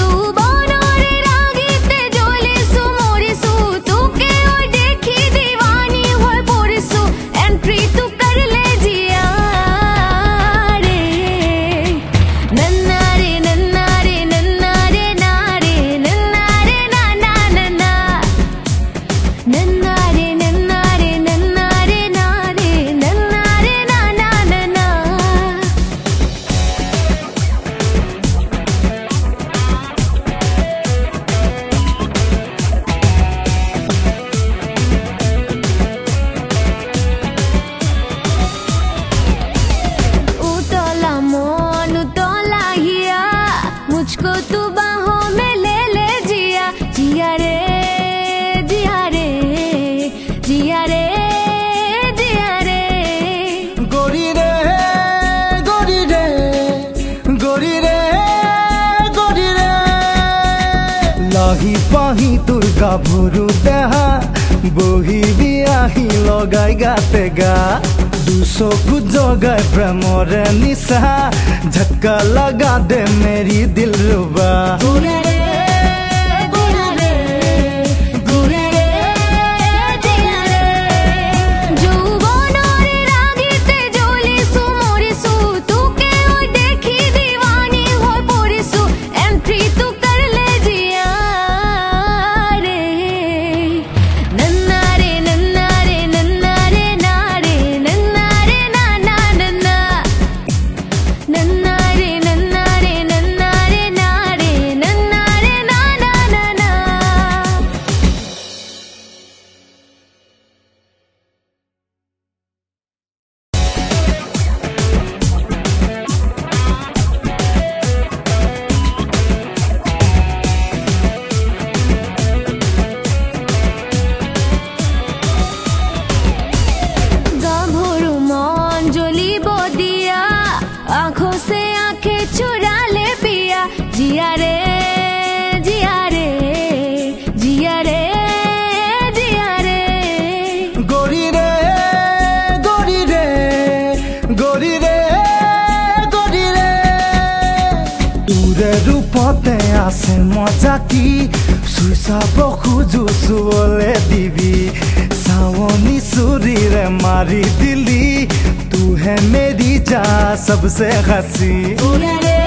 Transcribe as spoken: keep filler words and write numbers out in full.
লাহি পাহি তোৰ গাভৰু দেহা বহি বিয়াহি লগাই গাতে গা দুচকু জগাই প্ৰেমৰে নিচা ঝটকা লগা দে মেৰি দিল ৰুবা जिया रे जिया रे जिया रे जिया रे गोरी रे गोरी रे गोरी रे गोरी रे তোৰে ৰূপতে আছে মজা কি চুই চাব খোজো চুবলে দিবি सावनी सूरी रे मारी दिली तू है मेरी जा सबसे हंसी।